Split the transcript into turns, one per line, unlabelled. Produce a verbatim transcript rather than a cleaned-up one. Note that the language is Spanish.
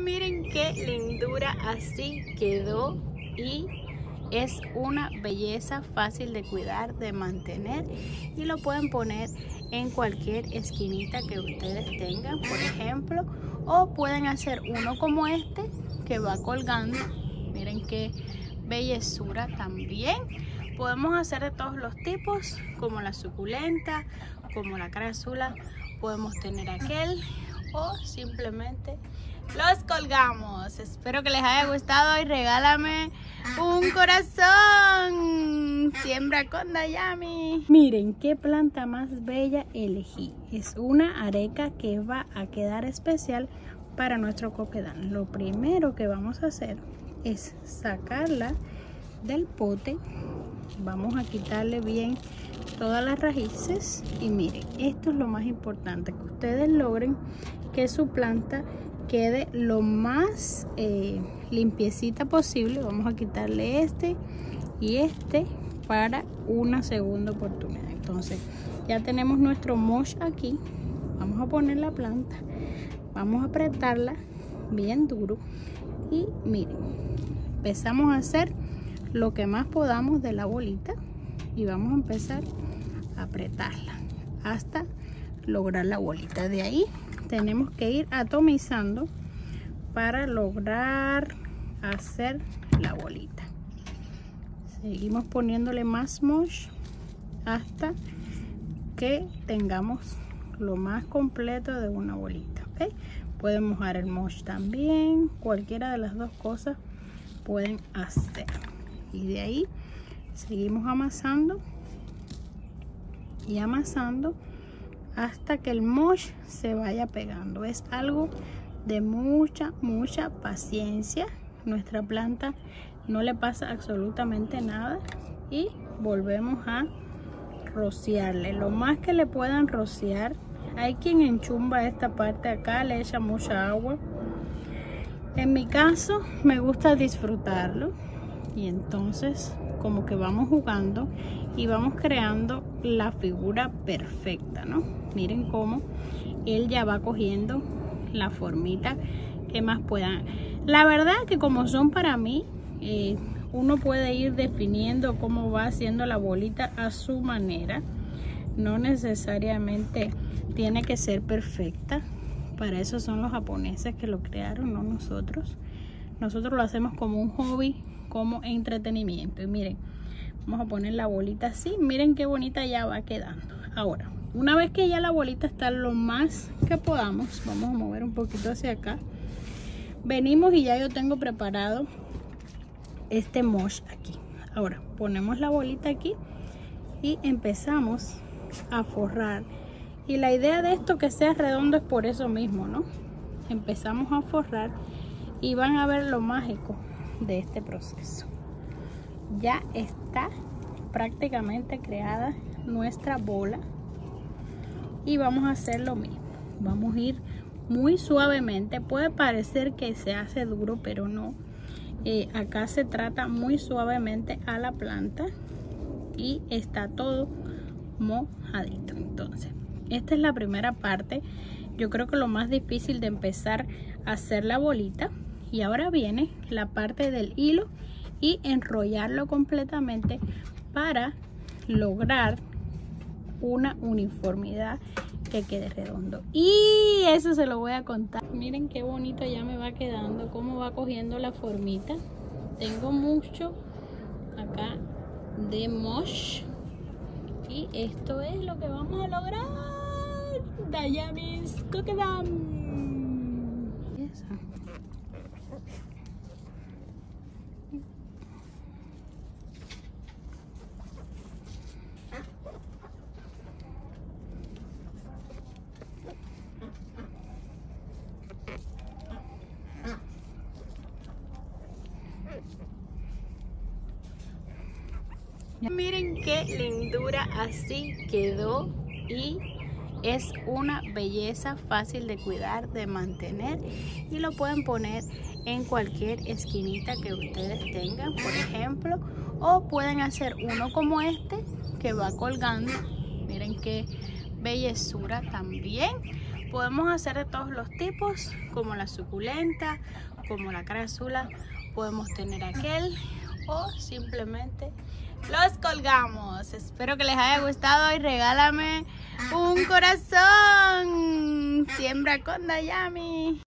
Miren qué lindura, así quedó y es una belleza fácil de cuidar, de mantener, y lo pueden poner en cualquier esquinita que ustedes tengan, por ejemplo, o pueden hacer uno como este que va colgando. Miren qué bellezura. También podemos hacer de todos los tipos, como la suculenta, como la crassula, podemos tener aquel, o simplemente los colgamos. Espero que les haya gustado y regálame un corazón. Siembra con Dayami. Miren qué planta más bella elegí. Es una areca que va a quedar especial para nuestro coquedán. Lo primero que vamos a hacer es sacarla del pote. Vamos a quitarle bien todas las raíces y miren, esto es lo más importante, que ustedes logren que su planta quede lo más eh, limpiecita posible. Vamos a quitarle este y este para una segunda oportunidad. Entonces ya tenemos nuestro mosh aquí. Vamos a poner la planta, vamos a apretarla bien duro y miren, empezamos a hacer lo que más podamos de la bolita y vamos a empezar a apretarla hasta lograr la bolita. De ahí tenemos que ir atomizando para lograr hacer la bolita. Seguimos poniéndole más mosh hasta que tengamos lo más completo de una bolita, ¿okay? Pueden mojar el mosh también, cualquiera de las dos cosas pueden hacer. Y de ahí seguimos amasando y amasando hasta que el mosh se vaya pegando. Es algo de mucha mucha paciencia. Nuestra planta no le pasa absolutamente nada y volvemos a rociarle lo más que le puedan rociar. Hay quien enchumba esta parte acá, le echa mucha agua. En mi caso me gusta disfrutarlo y entonces como que vamos jugando y vamos creando la figura perfecta, ¿no? Miren cómo él ya va cogiendo la formita que más puedan. La verdad que como son para mí, eh, uno puede ir definiendo cómo va haciendo la bolita a su manera. No necesariamente tiene que ser perfecta. Para eso son los japoneses que lo crearon, no nosotros. Nosotros lo hacemos como un hobby, como entretenimiento. Y miren, vamos a poner la bolita así. Miren qué bonita ya va quedando. Ahora, una vez que ya la bolita está lo más que podamos, vamos a mover un poquito hacia acá. Venimos y ya yo tengo preparado este mosh aquí. Ahora ponemos la bolita aquí y empezamos a forrar. Y la idea de esto que sea redondo es por eso mismo, ¿no? Empezamos a forrar y van a ver lo mágico de este proceso. Ya está prácticamente creada nuestra bola y vamos a hacer lo mismo. Vamos a ir muy suavemente. Puede parecer que se hace duro, pero no. Eh, acá se trata muy suavemente a la planta y está todo mojadito. Entonces esta es la primera parte. Yo creo que lo más difícil de empezar a hacer la bolita. Y ahora viene la parte del hilo y enrollarlo completamente para lograr una uniformidad que quede redondo. Y eso se lo voy a contar. Miren qué bonito ya me va quedando, cómo va cogiendo la formita. Tengo mucho acá de mosh y esto es lo que vamos a lograr. Dayami's coquedán. Miren qué lindura, así quedó y es una belleza fácil de cuidar, de mantener, y lo pueden poner en cualquier esquinita que ustedes tengan, por ejemplo, o pueden hacer uno como este que va colgando. Miren qué bellezura. También Podemos hacer de todos los tipos, como la suculenta, como la carazula. Podemos tener aquel o simplemente los colgamos. Espero que les haya gustado y regálame un corazón. Siembra con Dayami.